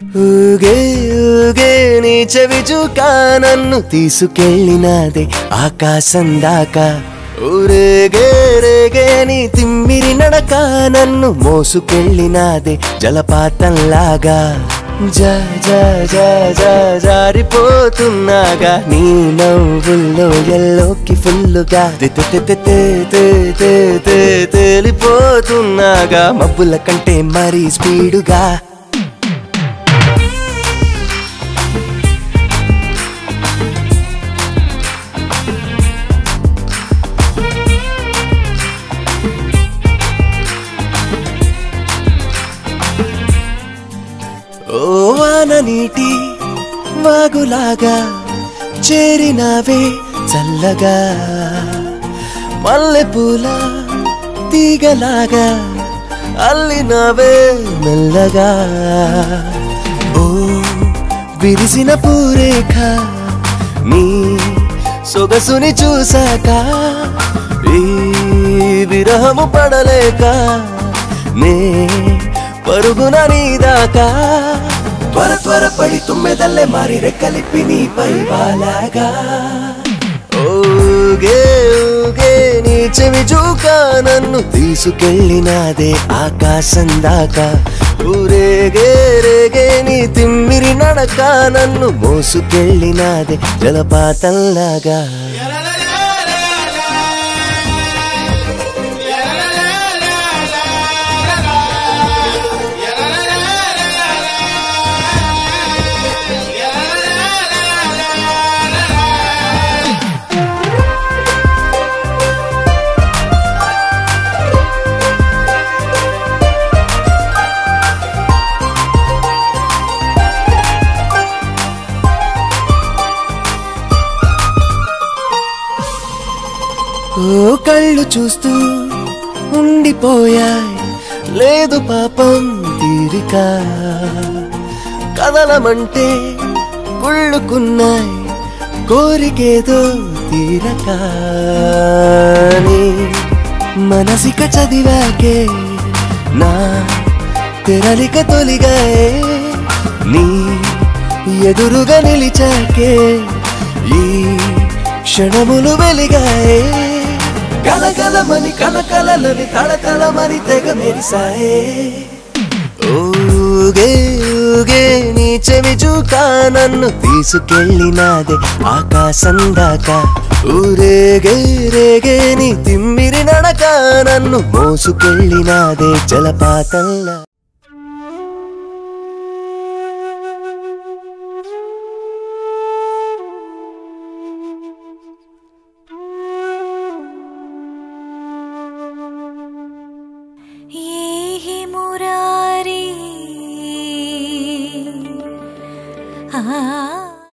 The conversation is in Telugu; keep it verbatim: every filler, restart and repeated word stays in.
ఊగే ఊగే నీ చెవి చూకా నన్ను తీసుకెళ్ళినాదే ఆకాశం దాకా ఊరేగే రేగే నీ తిమ్మిరి నడక నన్ను మోసుకెళ్ళినాదే జలపాతంలాగా జా జా జా జా జారిపోతున్నాగా నీ నవ్వుల్లో ఎల్లోకి ఫుల్లుగా తేలిపోతున్నాగా మబ్బుల కంటే మరీ స్పీడుగా ఓ వాన నీటి వాగులాగా చేరినావే చల్లగా మల్లెపూల తీగలాగా అల్లినావే మెల్లగా ఓ విరిసిన పూరేఖ నీ సొగసుని చూసాక ఈ విరహము పడలేక నే పరుగున నీదాకా త్వర త్వర పడి తుమ్మెదల్లే మారి రెక్కలిప్పి నీపై వాలాగా ఊగే ఊగే నీ చెవి చూకా నన్ను తీసుకెళ్ళినాదే ఆకాశం దాకా ఊరేగే రేగే నీ తిమ్మిరి నడక నన్ను మోసుకెళ్ళినాదే జలపాతంలాగా ఓ కళ్ళు చూస్తూ ఉండిపోయాయి లేదు పాపం తీరిక కదలమంటే కుళ్ళుకున్నాయి కోరికేదో తీరక మనసిక చదివాకే నా తెరలిక తొలిగాయే నీ ఎదురుగా నిలిచాకే ఈ క్షణములు వెలిగాయే కలకలమని కలకలని తడకలమని తెగ మెరిసాయే ఊగే ఊగే నీ చెవి చూకా నన్ను తీసుకెళ్ళినాదే ఆకాశం దాకా ఊరేగే రేగే నీ తిమ్మిరి నడక నన్ను మోసుకెళ్ళినాదే జలపాతంలా Ah